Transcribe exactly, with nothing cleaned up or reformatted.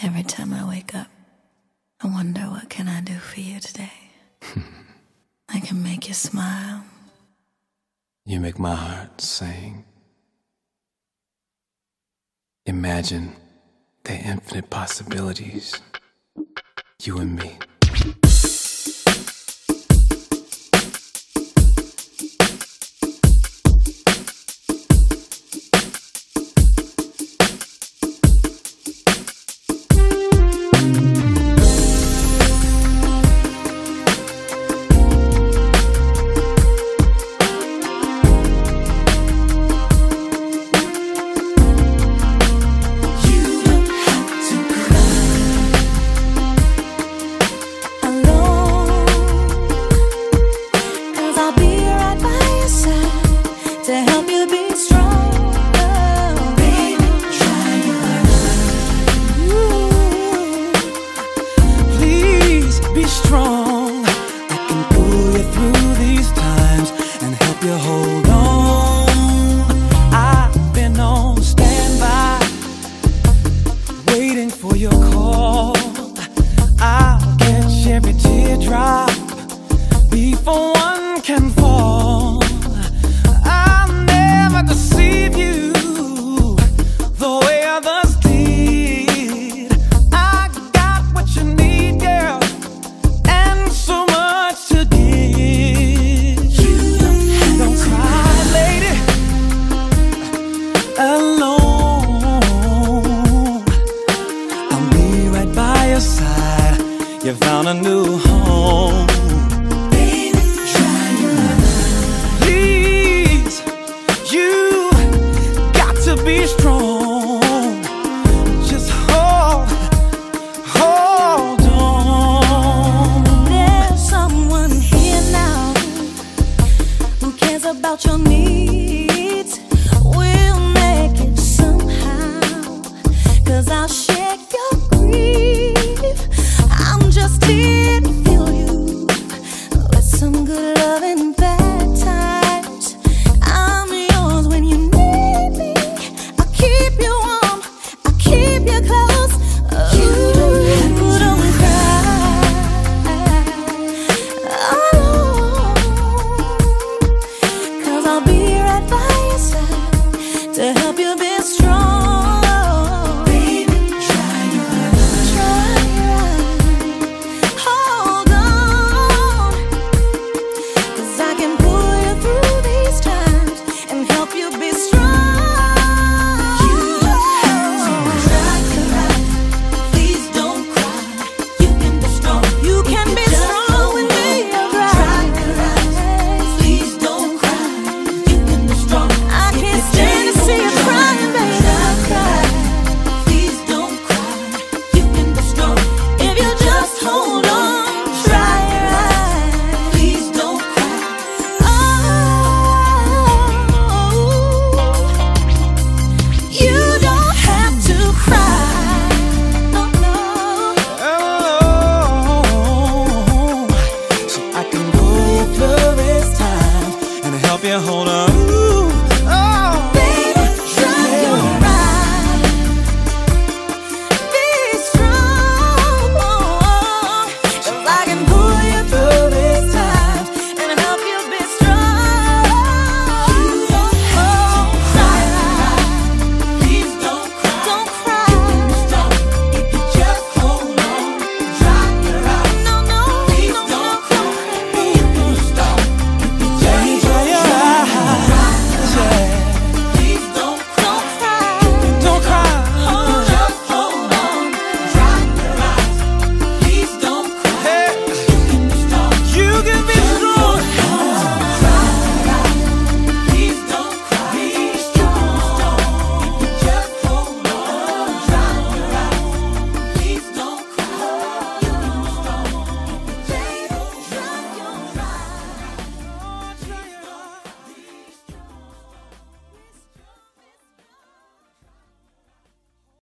Every time I wake up, I wonder what can I do for you today. I can make you smile. You make my heart sing. Imagine the infinite possibilities, you and me. Before one can fall, I'll never deceive you the way others did. I got what you need, girl, and so much to give. Don't cry, lady, alone. I'll be right by your side. You found a new home. Be strong, just hold, hold on. There's someone here now who cares about your needs. We'll make it somehow, 'cause I'll shake your grief. I'm just here